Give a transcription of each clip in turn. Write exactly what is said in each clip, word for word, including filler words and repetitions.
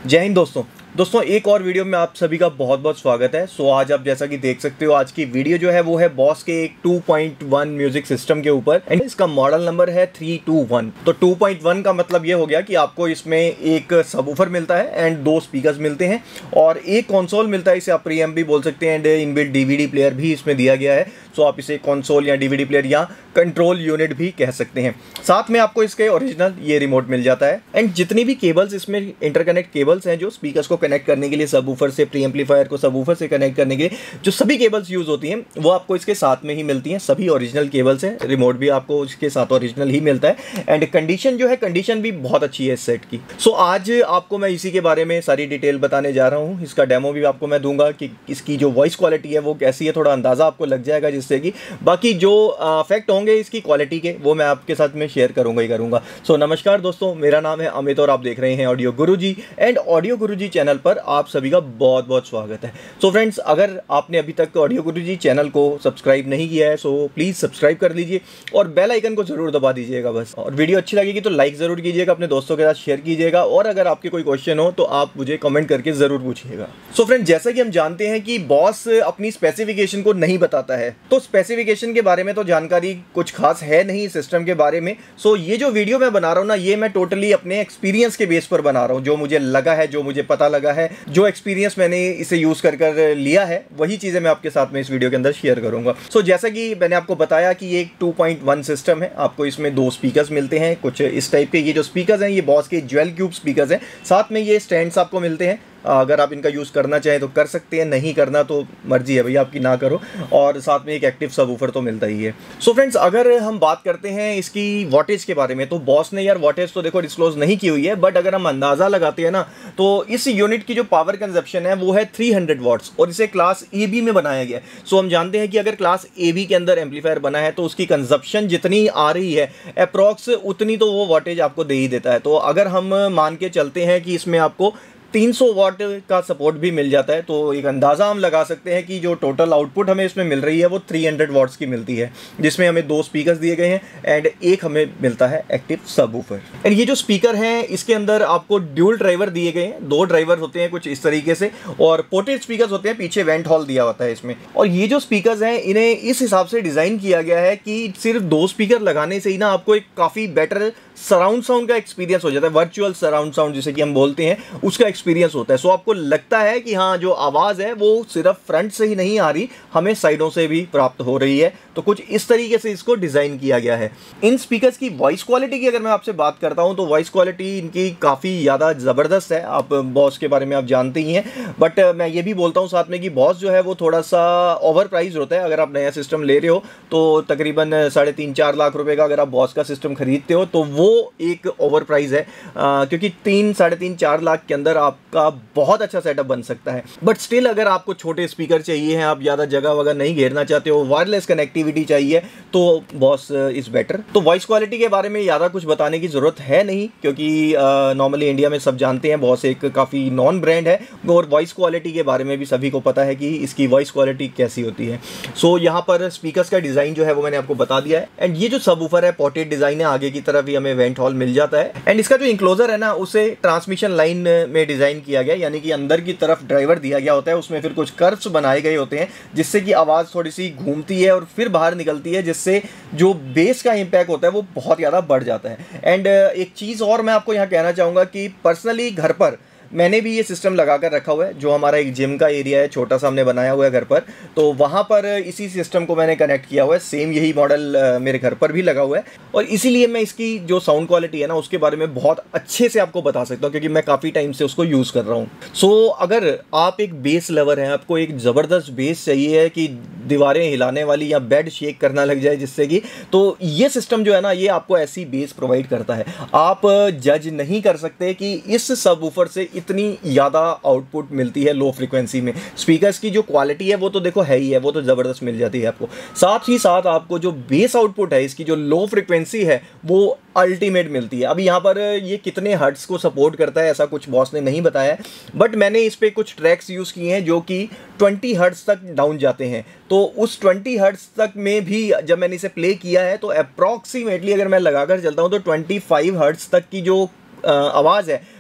जय हिंद दोस्तों दोस्तों एक और वीडियो में आप सभी का बहुत बहुत स्वागत है। सो आज आप जैसा कि देख सकते हो, आज की वीडियो जो है वो है बॉस के एक two point one music system के ऊपर एंड इसका मॉडल नंबर है थ्री टू वन। तो टू पॉइंट वन का मतलब ये हो गया कि आपको इसमें एक सबवूफर मिलता है एंड दो स्पीकर्स मिलते हैं और एक कंसोल मिलता है। इसे आप प्रीएम्प भी बोल सकते हैं एंड इनबिल्ट डीवीडी प्लेयर भी इसमें दिया गया है। सो आप इसे कंसोल या डीवीडी प्लेयर या कंट्रोल यूनिट भी कह सकते हैं। साथ में आपको इसके ओरिजिनल ये रिमोट मिल जाता है एंड जितनी भी केबल्स इसमें इंटरकनेक्ट केबल्स हैं जो स्पीकर्स को कनेक्ट करने के लिए, सबवूफर से प्री एम्पलीफायर को सबवूफर से कनेक्ट करने के लिए जो सभी केबल्स यूज होती हैं वो आपको इसके साथ में ही मिलती हैं। सभी ओरिजिनल केबल्स हैं, रिमोट भी आपको इसके साथ ओरिजिनल ही मिलता है एंड कंडीशन जो है कंडीशन भी बहुत अच्छी है इस सेट की। सो so, आज आपको मैं इसी के बारे में सारी डिटेल बताने जा रहा हूँ। इसका डेमो भी आपको मैं दूंगा कि इसकी जो वॉइस क्वालिटी है वो कैसी है, थोड़ा अंदाजा आपको लग जाएगा, जिससे कि बाकी जो फैक्ट होंगे इसकी क्वालिटी के वो मैं आपके साथ में शेयर करूंगा ही करूंगा। सो so, नमस्कार दोस्तों, मेरा नाम है अमित और आप देख रहे हैं audio Guruji and audio Guruji channel पर आप सभी का बहुत बहुत स्वागत है। सो so फ्रेंड्स, अगर आपने अभी तक ऑडियो गुरुजी चैनल को सब्सक्राइब नहीं किया है सो प्लीज़ सब्सक्राइब कर लीजिए और बेल आइकन को जरूर दबा दीजिएगा बस। और वीडियो अच्छी लगेगी तो लाइक ज़रूर कीजिएगा, अपने दोस्तों के साथ शेयर कीजिएगा और अगर आपके कोई क्वेश्चन हो तो आप मुझे कमेंट करके ज़रूर पूछिएगा। सो फ्रेंड्स, जैसा कि हम जानते हैं कि बॉस अपनी स्पेसिफिकेशन को नहीं बताता है, तो स्पेसिफिकेशन के बारे में तो जानकारी कुछ खास है नहीं सिस्टम के बारे में। सो ये जो वीडियो मैं बना रहा हूँ ना, ये मैं टोटली अपने एक्सपीरियंस के बेस पर बना रहा हूँ। जो मुझे लगा है, जो मुझे पता लगा है, जो एक्सपीरियंस मैंने इसे यूज़ कर कर लिया है, वही चीज़ें मैं आपके साथ में इस वीडियो के अंदर शेयर करूँगा। सो जैसा कि मैंने आपको बताया कि ये एक टू पॉइंट वन सिस्टम है। आपको इसमें दो स्पीकर्स मिलते हैं कुछ इस टाइप के। ये जो स्पीकर्स हैं ये बॉस के ज्वेल क्यूब स्पीकर्स हैं। साथ में ये स्टैंड्स आपको मिलते हैं, अगर आप इनका यूज़ करना चाहें तो कर सकते हैं, नहीं करना तो मर्जी है भैया आपकी, ना करो। और साथ में एक एक्टिव सबवूफर तो मिलता ही है। सो फ्रेंड्स, अगर हम बात करते हैं इसकी वॉटेज के बारे में तो बॉस ने यार वॉटेज तो देखो डिस्क्लोज नहीं की हुई है, बट अगर हम अंदाज़ा लगाते हैं ना तो इस यूनिट की जो पावर कंजप्शन है वो है थ्री हंड्रेड वॉट्स और इसे क्लास ए बी में बनाया गया है। सो हम जानते हैं कि अगर क्लास ए बी के अंदर एम्पलीफायर बना है तो उसकी कंजप्शन जितनी आ रही है अप्रॉक्स उतनी तो वो वॉटेज आपको दे ही देता है। तो अगर हम मान के चलते हैं कि इसमें आपको तीन सौ वाट का सपोर्ट भी मिल जाता है तो एक अंदाज़ा हम लगा सकते हैं कि जो टोटल आउटपुट हमें इसमें मिल रही है वो तीन सौ वाट्स की मिलती है, जिसमें हमें दो स्पीकर्स दिए गए हैं एंड एक हमें मिलता है एक्टिव सबवूफर। एंड ये जो स्पीकर हैं इसके अंदर आपको ड्यूल ड्राइवर दिए गए हैं, दो ड्राइवर होते हैं कुछ इस तरीके से और पोर्टेड स्पीकर्स होते हैं, पीछे वेंट हॉल दिया होता है इसमें। और ये जो स्पीकर्स हैं इन्हें इस हिसाब से डिज़ाइन किया गया है कि सिर्फ दो स्पीकर लगाने से ही ना आपको एक काफ़ी बेटर सराउंड साउंड का एक्सपीरियंस हो जाता है, वर्चुअल सराउंड साउंड जिसे कि हम बोलते हैं, उसका एक्सपीरियंस होता है। सो आपको लगता है कि हाँ जो आवाज़ है वो सिर्फ फ्रंट से ही नहीं आ रही, हमें साइडों से भी प्राप्त हो रही है। तो कुछ इस तरीके से इसको डिज़ाइन किया गया है। इन स्पीकर्स की वॉइस क्वालिटी की अगर मैं आपसे बात करता हूँ तो वॉइस क्वालिटी इनकी काफ़ी ज़्यादा ज़बरदस्त है। आप बॉस के बारे में आप जानते ही हैं, बट मैं ये भी बोलता हूँ साथ में कि बॉस जो है वो थोड़ा सा ओवर प्राइस होता है। अगर आप नया सिस्टम ले रहे हो तो तकरीबन साढ़े तीन चार लाख रुपए का अगर आप बॉस का सिस्टम खरीदते हो तो वो एक ओवर प्राइस है, आ, क्योंकि तीन साढ़े तीन चार लाख के अंदर आपका बहुत अच्छा सेटअप बन सकता है। बट स्टिल अगर आपको छोटे स्पीकर चाहिए हैं, आप ज़्यादा जगह वगैरह नहीं घेरना चाहते हो, वायरलेस कनेक्टिविटी चाहिए तो बॉस इज़ बेटर। तो वॉइस क्वालिटी के बारे में ज़्यादा कुछ बताने की ज़रूरत है नहीं, क्योंकि नॉर्मली इंडिया में सब जानते हैं बॉस एक काफ़ी नॉन ब्रांड है और वॉइस क्वालिटी के बारे में भी सभी को पता है कि इसकी वॉइस क्वालिटी कैसी होती है। सो so, यहाँ पर स्पीकर्स का डिज़ाइन जो है वो मैंने आपको बता दिया है एंड ये जो सबवूफर है पोर्टेड डिज़ाइन है, आगे की तरफ ही हमें वेंट हॉल मिल जाता है एंड इसका जो इंक्लोजर है ना उसे ट्रांसमिशन लाइन में डिज़ाइन किया गया, यानी कि अंदर की तरफ ड्राइवर दिया गया होता है, उसमें फिर कुछ कर्व्स बनाए गए होते हैं जिससे कि आवाज़ थोड़ी सी घूमती है और फिर बाहर निकलती है, जिससे जो बेस का इम्पैक्ट होता है वो बहुत ज़्यादा बढ़ जाता है। एंड एक चीज़ और मैं आपको यहाँ कहना चाहूँगा कि पर्सनली घर पर मैंने भी ये सिस्टम लगा कर रखा हुआ है। जो हमारा एक जिम का एरिया है छोटा सा हमने बनाया हुआ है घर पर, तो वहाँ पर इसी सिस्टम को मैंने कनेक्ट किया हुआ है। सेम यही मॉडल मेरे घर पर भी लगा हुआ है और इसीलिए मैं इसकी जो साउंड क्वालिटी है ना उसके बारे में बहुत अच्छे से आपको बता सकता हूँ, क्योंकि मैं काफ़ी टाइम से उसको यूज़ कर रहा हूँ। सो so, अगर आप एक बेस लवर हैं, आपको एक ज़बरदस्त बेस चाहिए है कि दीवारें हिलाने वाली या बेड शेक करना लग जाए जिससे कि, तो ये सिस्टम जो है ना ये आपको ऐसी बेस प्रोवाइड करता है। आप जज नहीं कर सकते कि इस सबवूफर से इतनी ज़्यादा आउटपुट मिलती है लो फ्रिक्वेंसी में। स्पीकर्स की जो क्वालिटी है वो तो देखो है ही है, वो तो ज़बरदस्त मिल जाती है आपको। साथ ही साथ आपको जो बेस आउटपुट है, इसकी जो लो फ्रिक्वेंसी है वो अल्टीमेट मिलती है। अभी यहाँ पर ये कितने हर्ट्स को सपोर्ट करता है ऐसा कुछ बॉस ने नहीं बताया, बट मैंने इस पर कुछ ट्रैक्स यूज़ किए हैं जो कि ट्वेंटी हर्ट्स तक डाउन जाते हैं। तो उस ट्वेंटी हर्ट्स तक में भी जब मैंने इसे प्ले किया है तो अप्रॉक्सीमेटली अगर मैं लगाकर चलता हूँ तो ट्वेंटी फाइव हर्ट्स तक की जो आवाज़ है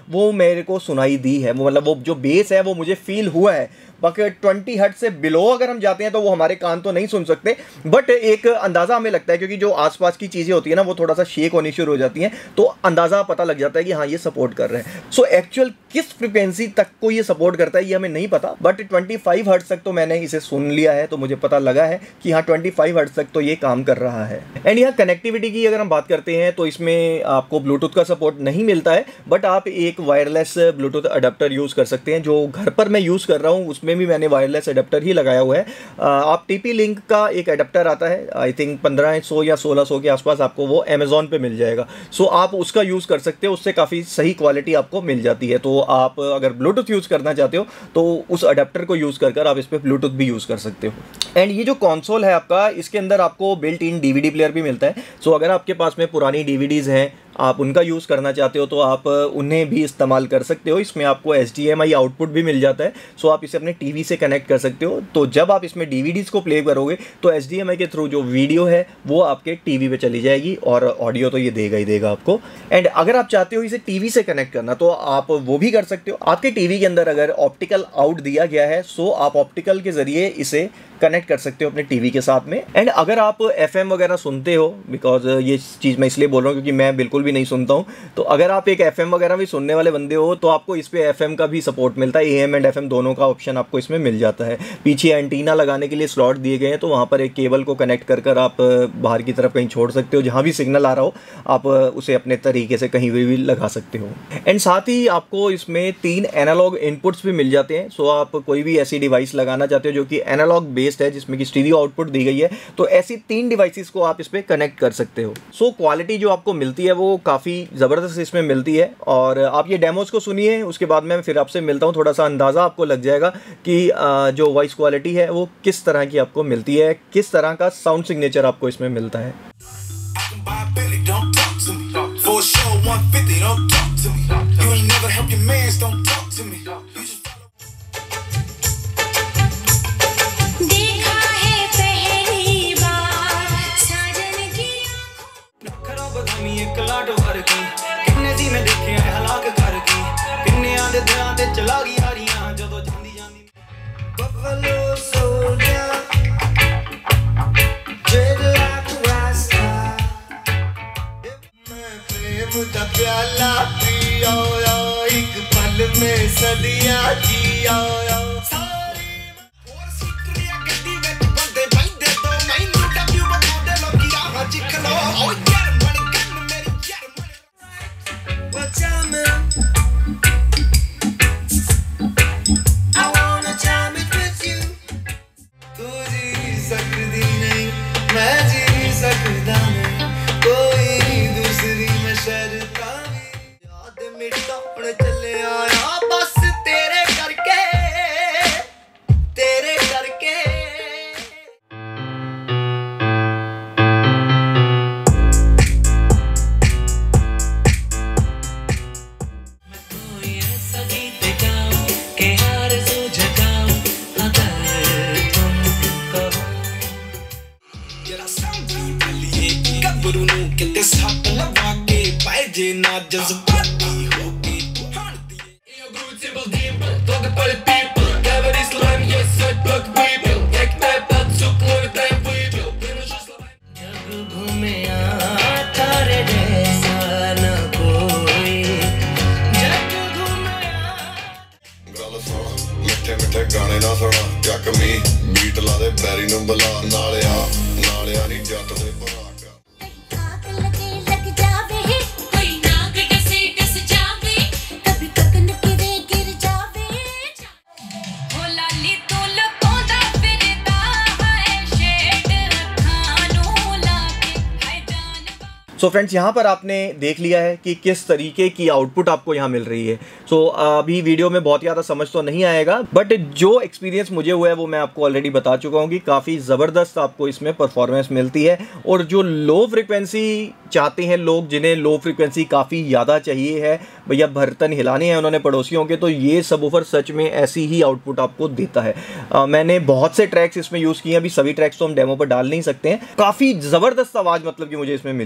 वो मेरे को सुनाई दी है, वो मतलब वो जो बेस है वो मुझे फील हुआ है। बाकी ट्वेंटी हर्ट्ज से बिलो अगर हम जाते हैं तो वो हमारे कान तो नहीं सुन सकते, बट एक अंदाज़ा हमें लगता है, क्योंकि जो आसपास की चीज़ें होती है ना वो थोड़ा सा शेक होनी शुरू हो जाती हैं, तो अंदाज़ा पता लग जाता है कि हाँ ये सपोर्ट कर रहे हैं। सो एक्चुअल किस फ्रिक्वेंसी तक को ये सपोर्ट करता है ये हमें नहीं पता, बट ट्वेंटी फाइव हर्ट्ज तक तो मैंने इसे सुन लिया है, तो मुझे पता लगा है कि हाँ ट्वेंटी फाइव हर्ट्ज तक तो ये काम कर रहा है। एंड यहाँ कनेक्टिविटी की अगर हम बात करते हैं तो इसमें आपको ब्लूटूथ का सपोर्ट नहीं मिलता है, बट आप एक वायरलेस ब्लूटूथ अडेप्टर यूज़ कर सकते हैं। जो घर पर मैं यूज़ कर रहा हूँ उसमें भी मैंने वायरलेस अडेप्टर ही लगाया हुआ है। आप टीपी लिंक का एक अडेप्टर आता है, आई थिंक पंद्रह सौ या सोलह सौ के आसपास आपको वो अमेजोन पे मिल जाएगा। सो आप उसका यूज़ कर सकते हो, उससे काफ़ी सही क्वालिटी आपको मिल जाती है। तो आप अगर ब्लूटूथ यूज़ करना चाहते हो तो उस अडेप्टर को यूज़ कर कर आप इस पर ब्लूटूथ भी यूज़ कर सकते हो। एंड ये जो कंसोल है आपका, इसके अंदर आपको बिल्ट इन डीवीडी प्लेयर भी मिलता है। सो अगर आपके पास में पुरानी डीवीडीज़ हैं, आप उनका यूज़ करना चाहते हो तो आप उन्हें भी इस्तेमाल कर सकते हो। इसमें आपको H D M I output भी मिल जाता है, सो आप इसे अपने टीवी से कनेक्ट कर सकते हो। तो जब आप इसमें डीवीडीज़ को प्ले करोगे तो एच डी एम आई के थ्रू जो वीडियो है वो आपके टीवी पे चली जाएगी, और ऑडियो तो ये देगा ही देगा आपको। एंड अगर आप चाहते हो इसे टीवी से कनेक्ट करना तो आप वो भी कर सकते हो। आपके टीवी के अंदर अगर ऑप्टिकल आउट दिया गया है, सो आप ऑप्टिकल के ज़रिए इसे कनेक्ट कर सकते हो अपने टीवी के साथ में। एंड अगर आप एफएम वगैरह सुनते हो, बिकॉज ये चीज़ मैं इसलिए बोल रहा हूँ क्योंकि मैं बिल्कुल भी नहीं सुनता हूँ, तो अगर आप एक एफएम वगैरह भी सुनने वाले बंदे हो तो आपको इस पे एफएम का भी सपोर्ट मिलता है। एएम एंड एफएम दोनों का ऑप्शन आपको इसमें मिल जाता है। पीछे एंटीना लगाने के लिए स्लॉट दिए गए हैं, तो वहाँ पर एक केबल को कनेक्ट कर कर आप बाहर की तरफ कहीं छोड़ सकते हो। जहाँ भी सिग्नल आ रहा हो आप उसे अपने तरीके से कहीं भी लगा सकते हो। एंड साथ ही आपको इसमें तीन एनालॉग इनपुट्स भी मिल जाते हैं। सो आप कोई भी ऐसी डिवाइस लगाना चाहते हो जो कि एनालॉग बेस्ड है, जिसमें कि स्टीरियो आउटपुट दी गई है, तो ऐसी तीन डिवाइसेस को आप इस पे कनेक्ट कर सकते हो। सो so, क्वालिटी जो आपको मिलती है वो काफ़ी ज़बरदस्त इसमें मिलती है। और आप ये डेमोज को सुनिए, उसके बाद मैं फिर आपसे मिलता हूँ। थोड़ा सा अंदाज़ा आपको लग जाएगा कि जो वॉइस क्वालिटी है वो किस तरह की आपको मिलती है, किस तरह का साउंड सिग्नेचर आपको इसमें मिलता है। प्याला पियो एक पल में सदियां जियो सारी और सिकरिया गड्डी विच बंदे बैठे तो मैनू डब्ल्यू बताउंदे लोकी राह चिखलो ओ यार मन गन मेरी यार मन What's up man I wanna jam it with you तू जी सकदी नहीं मैं जी सकदा नहीं कोई दूसरी में शर्ता याद मिटाने चले आया बस तेरे करके तेरे करके मैं कोई ऐसा गीत गाऊं कि आरज़ू जगाऊं अगर तुम कहो जरा समझी भलिए कब्रू नूं किते सट लगा के पाए जे ना जज्बाती हो के हाण दिए ये ब्रूटेबल डीपल टॉक पर पीपल गैवर इस्लाम ये सच बक पीपल एक टाइप दैट सुक लो टाइप पीपल जब घूमे आ तारे जैसा न कोई जब घूमे ਗੱਲ ਸੁਣ ਮਿੱਠੇ ਮਿੱਠੇ ਗਾਣੇ ਨਾ ਸੁਣਾ ਚੱਕ ਮੀ ਬੀਟ ਲਾ ਦੇ ਬੈਰੀ ਨੂੰ ਬੁਲਾ ਨਾਲਿਆ ਨਾਲਿਆ ਨਹੀਂ ਜੱਟ ਦੇ ਭਰਾ सो फ्रेंड्स, यहाँ पर आपने देख लिया है कि किस तरीके की आउटपुट आपको यहाँ मिल रही है। सो so, अभी वीडियो में बहुत ज़्यादा समझ तो नहीं आएगा, बट जो एक्सपीरियंस मुझे हुआ है वो मैं आपको ऑलरेडी बता चुका हूँ कि काफ़ी ज़बरदस्त आपको इसमें परफॉर्मेंस मिलती है। और जो लो फ्रिक्वेंसी चाहते हैं लोग, जिन्हें लो फ्रिक्वेंसी काफ़ी ज़्यादा चाहिए है, भैया बर्तन हिलाने हैं उन्होंने पड़ोसियों के, तो ये सबवूफर सच में ऐसी ही आउटपुट आपको देता है। आ, मैंने बहुत से ट्रैक्स इसमें यूज़ किए हैं, अभी सभी ट्रैक्स तो हम डेमो पर डाल नहीं सकते हैं। काफ़ी ज़बरदस्त आवाज़ मतलब कि मुझे इसमें मिली है।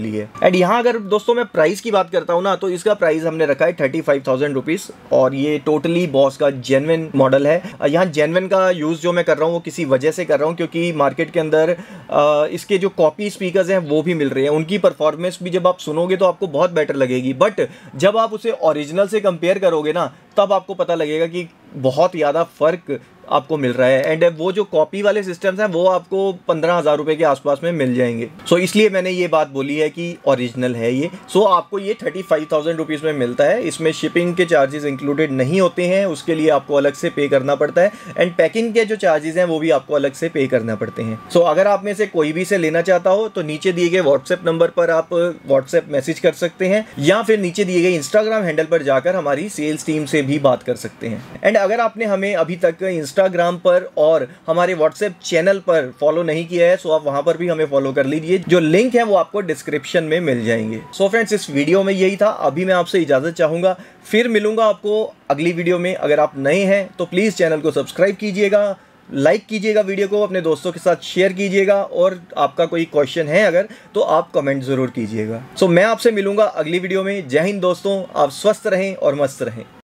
एंड यहाँ अगर दोस्तों मैं प्राइस की बात करता हूँ ना, तो इसका प्राइस हमने रखा है थर्टी फाइव थाउजेंड रुपीज़ और ये टोटली बॉस का जेन्युइन मॉडल है। यहाँ जेन्युइन का यूज़ जो मैं कर रहा हूँ वो किसी वजह से कर रहा हूँ क्योंकि मार्केट के अंदर आ, इसके जो कॉपी स्पीकर्स हैं वो भी मिल रहे हैं, उनकी परफॉर्मेंस भी जब आप सुनोगे तो आपको बहुत बेटर लगेगी, बट जब आप उसे ओरिजिनल से कंपेयर करोगे ना तब आपको पता लगेगा कि बहुत ज़्यादा फ़र्क आपको मिल रहा है। एंड वो जो कॉपी वाले सिस्टम्स हैं वो आपको पंद्रह हज़ार रुपये के आसपास में मिल जाएंगे। सो so, इसलिए मैंने ये बात बोली है कि ओरिजिनल है ये। सो so, आपको ये थर्टी फाइव थाउजेंड रुपीज़ में मिलता है। इसमें शिपिंग के चार्जेस इंक्लूडेड नहीं होते हैं, उसके लिए आपको अलग से पे करना पड़ता है। एंड पैकिंग के जो चार्जेस हैं वो भी आपको अलग से पे करना पड़ते हैं। सो so, अगर आप में से कोई भी इसे लेना चाहता हो तो नीचे दिए गए व्हाट्सएप नंबर पर आप व्हाट्सएप मैसेज कर सकते हैं या फिर नीचे दिए गए इंस्टाग्राम हैंडल पर जाकर हमारी सेल्स टीम से भी बात कर सकते हैं। एंड अगर आपने हमें अभी तक इंस्टाग्राम पर और हमारे व्हाट्सएप चैनल पर फॉलो नहीं किया है सो आप वहां पर भी हमें फॉलो कर लीजिए, जो लिंक है वो आपको डिस्क्रिप्शन में मिल जाएंगे। सो फ्रेंड्स, इस वीडियो में यही था। अभी मैं आपसे इजाजत चाहूंगा, फिर मिलूंगा आपको अगली वीडियो में। अगर आप नए हैं तो प्लीज चैनल को सब्सक्राइब कीजिएगा, लाइक कीजिएगा, वीडियो को अपने दोस्तों के साथ शेयर कीजिएगा और आपका कोई क्वेश्चन है अगर तो आप कमेंट जरूर कीजिएगा। सो मैं आपसे मिलूंगा अगली वीडियो में। जय हिंद दोस्तों, आप स्वस्थ रहें और मस्त रहें।